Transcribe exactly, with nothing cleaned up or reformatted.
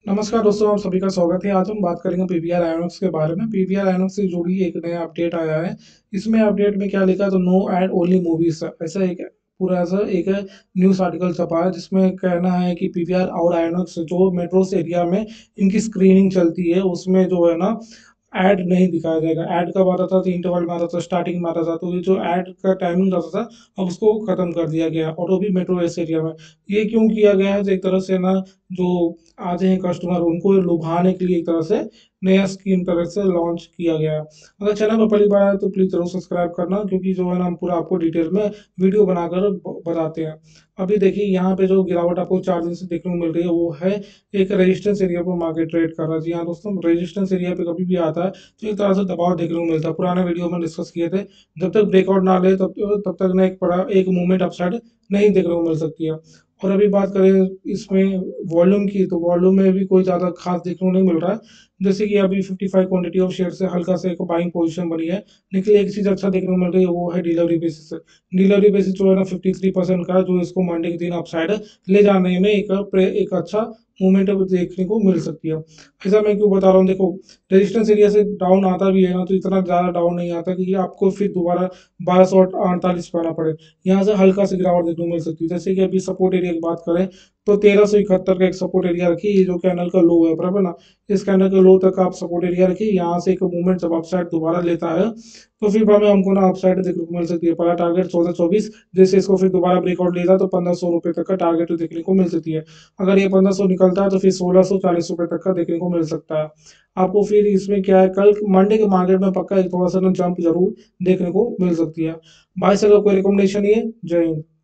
नमस्कार दोस्तों, आप सभी का स्वागत है। आज हम बात करेंगे पीवीआर आयोनिक्स के बारे में। पीवीआर आयोनिक्स से जुड़ी एक नया अपडेट आया है। इसमें अपडेट में क्या लिखा है, तो नो एड ओनली मूवीज, ऐसा एक पूरा सा एक न्यूज़ आर्टिकल छपा है जिसमें कहना है कि पीवीआर और आयोनिक्स जो मेट्रोस एरिया में इनकी स्क्रीनिंग चलती है उसमें जो है ना ऐड नहीं दिखाया जाएगा। ऐड कब आता था, तो इंटरवल में आता था, स्टार्टिंग में आता था, तो ये जो ऐड का टाइमिंग रहता था अब उसको खत्म कर दिया गया, और वो भी मेट्रो एस एरिया में। ये क्यों किया गया है, तो एक तरह से ना जो आते हैं कस्टमर उनको लुभाने के लिए एक तरह से नया स्कीम तरह से लॉन्च किया गया है। अगर चैनल पर पहली बार आए तो प्लीज जरूर सब्सक्राइब करना, क्योंकि जो है ना हम पूरा आपको डिटेल में वीडियो बनाकर ब- बताते हैं। अभी देखिए यहाँ पे जो गिरावट आपको चार दिन से देखने को मिल रही है वो है एक रेजिस्टेंस एरिया पर मार्केट ट्रेड कर रहा है। जी हाँ दोस्तों, रेजिस्टेंस एरिया पे कभी भी आता है तो एक तरह से दबाव देखने को मिलता है। पुराने वीडियो में डिस्कस किए थे, जब तक ब्रेकआउट ना ले तब तब तक ना एक बड़ा एक मूवमेंट अपसाइड नहीं देखने को मिल सकती है। और अभी बात करें इसमें वॉल्यूम की, तो वॉल्यूम में भी कोई ज़्यादा खास देखने को नहीं मिल रहा है। जैसे कि अभी fifty five quantity of share से हल्का से एक बाइंग पोजीशन बनी है, लेकिन एक चीज़ अच्छा देखने को मिल रही है वो है डिलीवरी बेसिस से। डिलीवरी बेसिस जो है ना फिफ्टी थ्री परसेंट का, जो इसको मंडे के दिन अपसाइड ले जाने में एक प्रे- एक अच्छा मूवमेंट देखने को मिल सकती है। ऐसा मैं क्यों बता रहा हूँ, देखो रेजिस्टेंस एरिया से डाउन आता भी है ना तो इतना ज़्यादा डाउन नहीं आता कि आपको फिर दोबारा बारह सौ अड़तालीस पे आना पड़े। यहाँ से हल्का से गिरावट देखने को मिल सकती है। जैसे कि अभी सपोर्ट एरिया की बात करें तो तेरह सौ इकहत्तर का एक सपोर्ट एरिया रखिए, ये जो कैंडल का लो है बराबर ना, इस कैंडल के लो तक आप सपोर्ट एरिया रखिए। यहाँ से एक मूवमेंट जब अपसाइड दोबारा लेता है तो फिर हमें हमको ना अपसाइड देखने को मिल सकती है। पहला टारगेट चौदह चौबीस, जैसे इसको फिर दोबारा ब्रेकआउट लेता है तो पंद्रह सौ रुपये तक का टारगेट देखने को मिल सकती है। अगर ये पंद्रह सौ निकलता है तो फिर सोलह सौ चालीस रुपये तक का देखने को मिल सकता है। आपको फिर इसमें क्या है, कल मंडे के मार्केट में पक्का एक थोड़ा सा ना जंप जरूर देखने को मिल सकती है। बाय से अगर कोई रिकमेंडेशन नहीं है। जय हिंद।